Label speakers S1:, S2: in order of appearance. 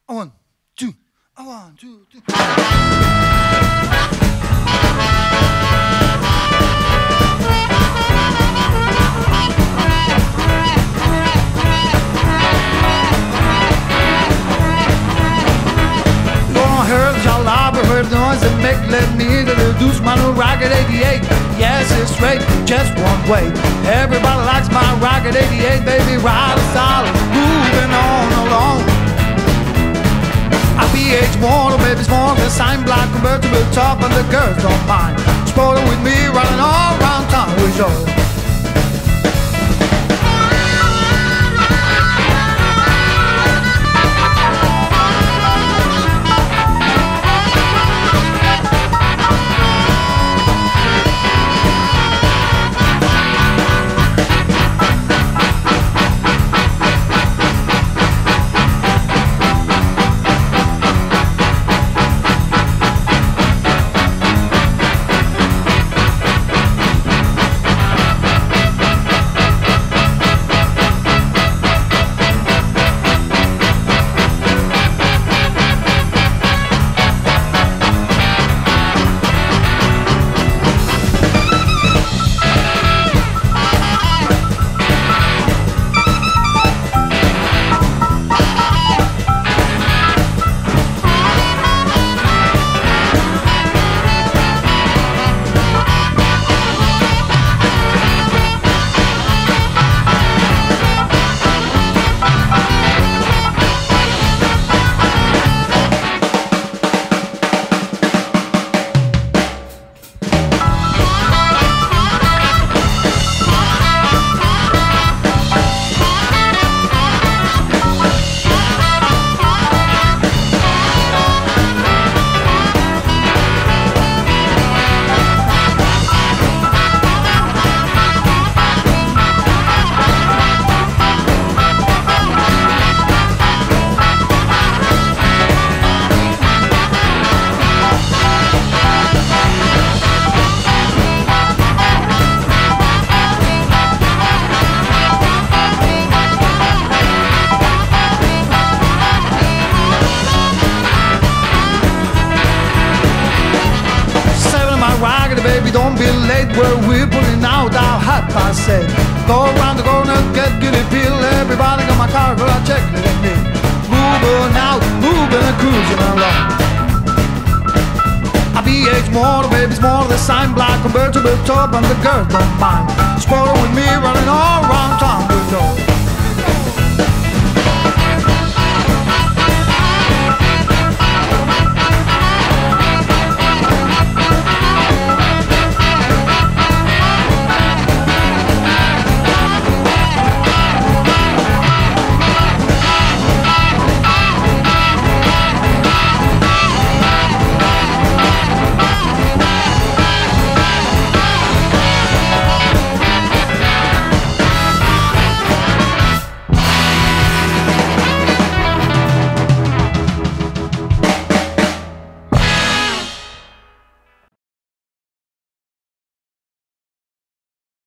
S1: One, two, 1, 2, 3. Heard the noise that make led me to introduce my new Rocket 88. Yes, it's straight, just one way. Everybody likes my Rocket 88, baby. Ride solid, moving on along. I BH more, baby's more than sign block, convertible top, and the girls don't mind. Sporting with me, running all around town with yours. Baby, don't be late, where we're pulling out our hot past 8. Go around the corner, get giddy feel. Everybody got my car, girl, I check it in me. Moving out, moving and cruising along. I BH more, the baby's more, the sign block, convertible top, and the girls don't mind. Sporting with me, running all around town with yours.